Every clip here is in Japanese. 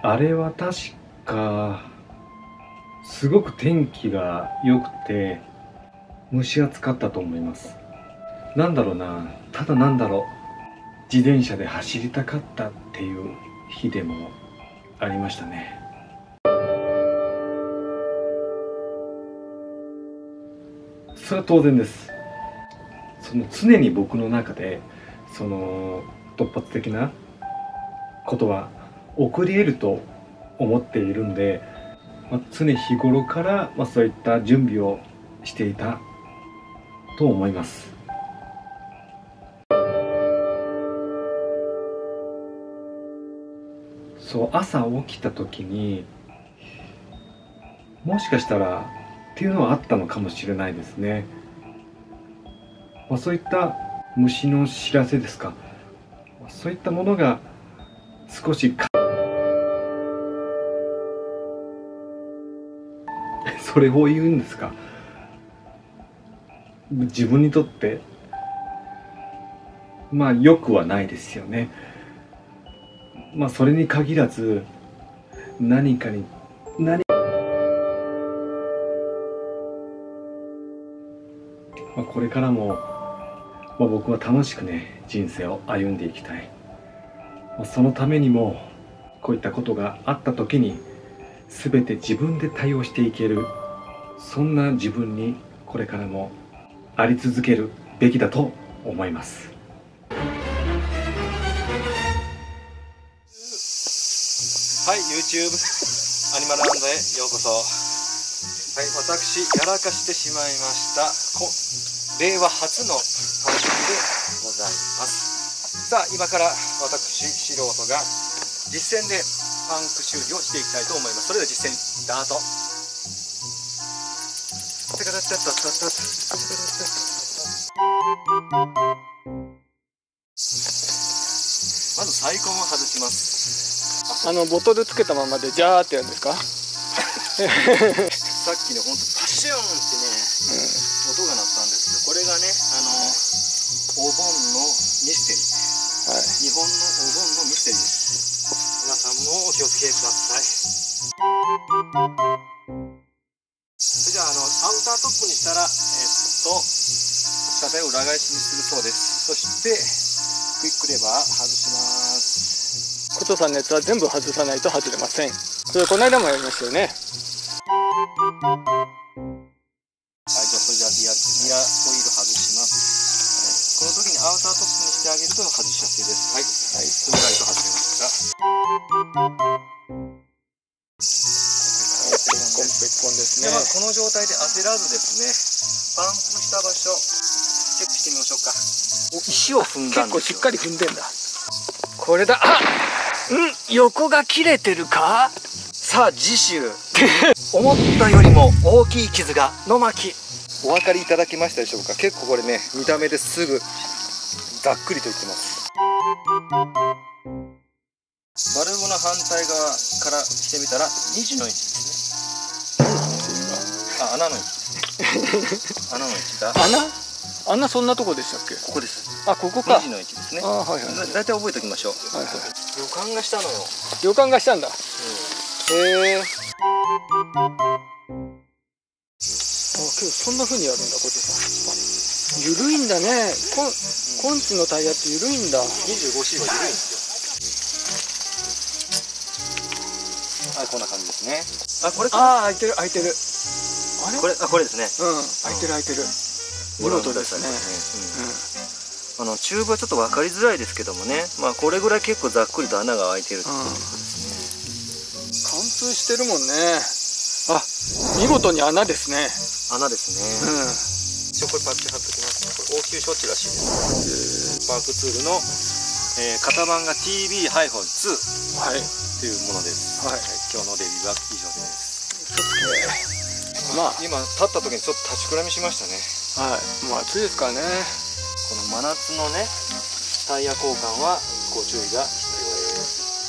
あれは確かすごく天気が良くて蒸し暑かったと思います。なんだろうな、ただなんだろう、自転車で走りたかったっていう日でもありましたね。それは当然です。常に僕の中で突発的なことは起こり得ると思っているんで、常日頃から、そういった準備をしていたと思います。朝起きた時にもしかしたらっていうのはあったのかもしれないですね。そういった虫の知らせですか、そういったものが少しそれを言うんですか。自分にとって良くはないですよね。それに限らず何かにこれからも、僕は楽しくね人生を歩んでいきたい。そのためにもこういったことがあった時に全て自分で対応していける、そんな自分にこれからもあり続けるべきだと思います。 はい、YouTube アニマルランドへようこそ。はい、私やらかしてしまいました令和初のパンクでございます。さあ、今から私素人が実践でパンク修理をしていきたいと思います。それでは実践スタート。まずサイコンを外します。 ボトルつけたままでジャーってやるんですか？ さっきね、ほんとパシューンってね、音が鳴ったんですけど、これがね、お盆のミステリー、はい、日本のお盆のミステリーです。皆さんもお気をつけください。じゃあ、アウタートップにしたら車体を裏返しにするそうです。そしてクイックレバー外します。 コトさんのやつは全部外さないと外れません。それこの間もやりましたよね。 はい、じゃあそれじゃあリアオイル外します。この時にアウタートップにしてあげると外しやすいです。はい、はい、ふんわりと外れました。 ペッコンペッコンですね。 ではこの状態で焦らずですね、パンクした場所チェックしてみましょうか。石を踏んだんですよ。 結構しっかり踏んでんだ。これだ。横が切れてるか。 さあ次週思ったよりも大きい傷が野巻、お分かりいただけましたでしょうか。結構これね、見た目ですぐざっくりといってます。バルブの反対側からしてみたら2時の位置ですね。穴の位置穴の位置だ。 穴そんなとこでしたっけ？ ここです。 あ、ここか。 2時の位置ですね。 はいはい。 だいたい覚えておきましょう。 はいはい。 予感がしたのよ。 予感がしたんだ。へえ。けどそんな風にやるんだ、コトさん。緩いんだね。コンチのタイヤって緩いんだ。 25C は緩いんですよ。はい、こんな感じですね。これか。 開いてる開いてる。あれ？ これですね。 開いてる開いてる。見事ですね。 チューブはちょっと分かりづらいですけどもね、これぐらい結構ざっくりと穴が開いてるっていうことですね。 貫通してるもんね。見事に穴ですね。 穴ですね。これパッチ貼っときます。これ応急処置らしいです。パークツールの、型番が TB-2、はい、というものです。はい、今日のレビューは以上です。今立った時にちょっと立ちくらみしましたね。 はい、もう暑いですからね。 この真夏のね、タイヤ交換はご注意が必要です。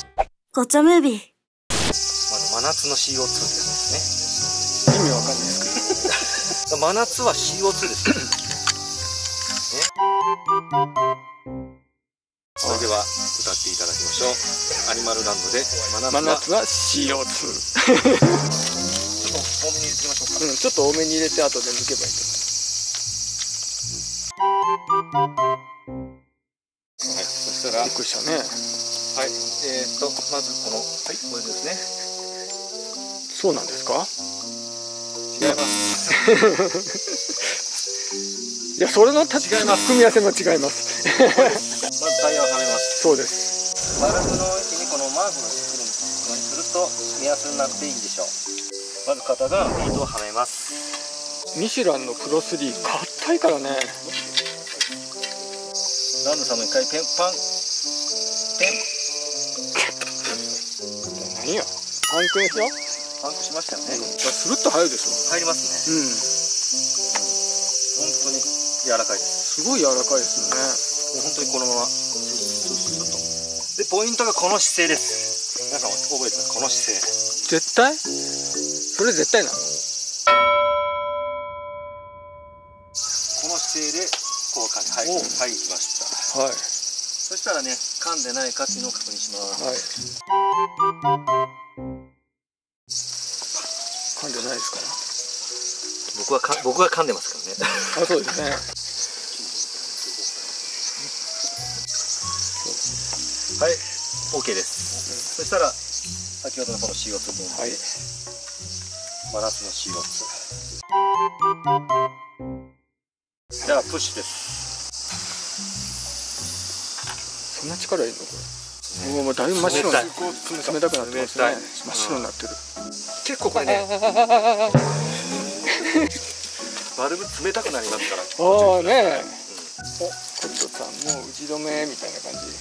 ごちゃムービー。 真夏の CO2 ってやつですね。 意味わかんないですけど。 真夏は CO2 ですよ。ね。 それでは歌っていただきましょう。アニマルランドで真夏は CO2。 ちょっと多めに入れてみましょうか。 ちょっと多めに入れて後で抜けばいいと思う。 はい、そしたらびっくりしたね。 はい、まずこの、はい、これですね。 そうなんですか？ 違います。 いや、それの違います。組み合わせも違います。 まずタイヤをはめます。 そうです。 バルブの位置にこのマークを作るようにすると目安になっていいんでしょう。まず片側のビートをはめます。 ミシュランのプロ3、硬いからね。 ランドさんも一回ペン。 何や、パンクでしょ。 パンクしましたよね。 スルッと入るでしょ。 入りますね。本当に柔らかいです。 すごい柔らかいですよね。 もう本当にこのままスッと。でポイントがこの姿勢です。皆さん覚えてます？この姿勢。 絶対？それ絶対なの？ この姿勢で効果に入りました。 はい。 そしたらね、噛んでないかっていうのを確認します。 はい。噛んでないですから。 僕が噛んでますからね。 あ、そうですね。 はい、OK です。そしたら先ほどのこの CO2 分で、 はい、 真夏の CO2。じゃあプッシュです。 そんな力いるのこれ？もうだいぶ真っ白になって、冷たくなってますね。真っ白になってる。 結構これね。バルブ冷たくなりますから。 ああね。お、コットさんもう打ち止めみたいな感じ。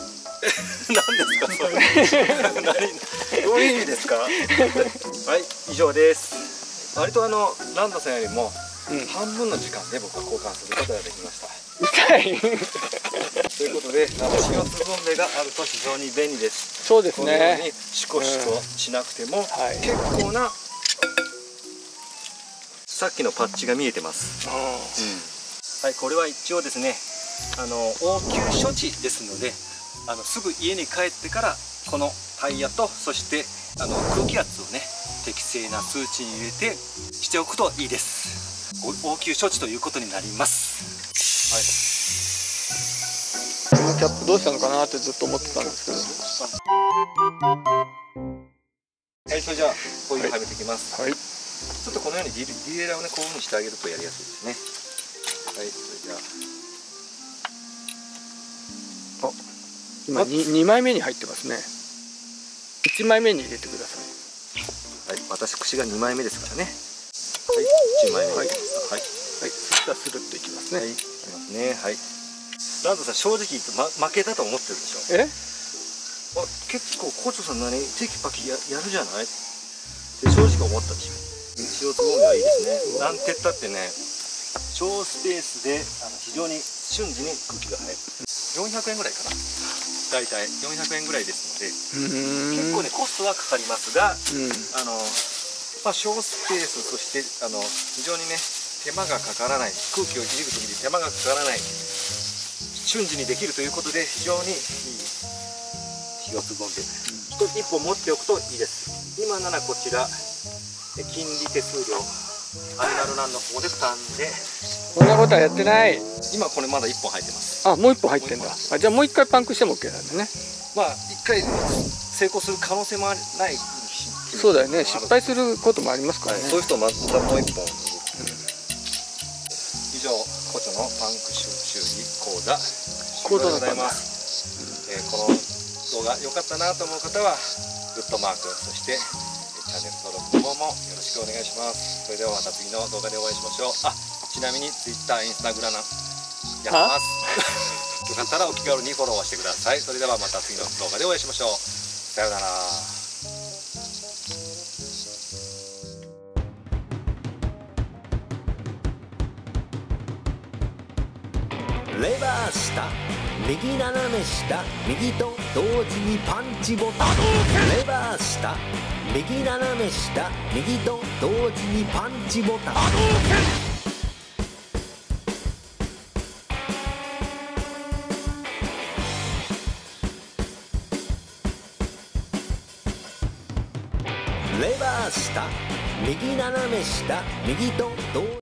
何ですかそれ。どういう意味ですか。はい、以上です。割とランドさんよりも半分の時間で僕は交換することができました。 痛い。 ということで、CO2分類があると非常に便利です。 そうですね。 このようにシコシコしなくても、結構なさっきのパッチが見えてます。はい、これは一応ですね、応急処置ですので、すぐ家に帰ってからこのタイヤとそして空気圧をね適正な数値に入れてしておくといいです。応急処置ということになります。 はい、このキャップどうしたのかなってずっと思ってたんですけど。 はい、それじゃあこういうのはめていきます。 はい、 ちょっとこのようにディレイラーをねこういうふうにしてあげるとやりやすいですね。はい、それじゃあ今 2枚目に入ってますね。1枚目に入れてください。 はい、私串が2枚目ですからね。はい、1枚目。はい、はい、 はい、そしたらスルッといきますね。 はい、いきますね。はい。ランドさん正直言って負けたと思ってるでしょ。結構コチョさんテキパキやるじゃないって正直思ったでしょ。CO2分類はいいですね。なんて言ったってね、小スペースで非常に瞬時に空気が入る。400円ぐらいかな。大体400円ぐらいですので、結構ねコストはかかりますが、小スペースそして非常にね手間がかからない、空気をいじる時に手間がかからない、瞬時にできるということで非常にいいCO2分類。1本持っておくといいです。今ならこちら金利手数料アニマルランドの方で負担で。 こんなことはやってない。 今これまだ1本入ってます。 あ、もう1本入ってんだ。あ、じゃあもう1回パンクしても OK なんだね。 まあ1回成功する可能性もない。 そうだよね、失敗することもありますからね。 そういう人はまたもう1本。以上コチョのパンク修理講座終了でございます。この動画良かったなと思う方はグッドマーク、そしてチャンネル登録の方もよろしくお願いします。それではまた次の動画でお会いしましょう。ちなみに Twitter、Instagram やってます。よかったらお気軽にフォローしてください。それではまた次の動画でお会いしましょう。さようなら。 レバー下、右斜め下、右と同時にパンチボタン。レバー下、右斜め下、右と同時にパンチボタン。 レバー下右斜め下右と同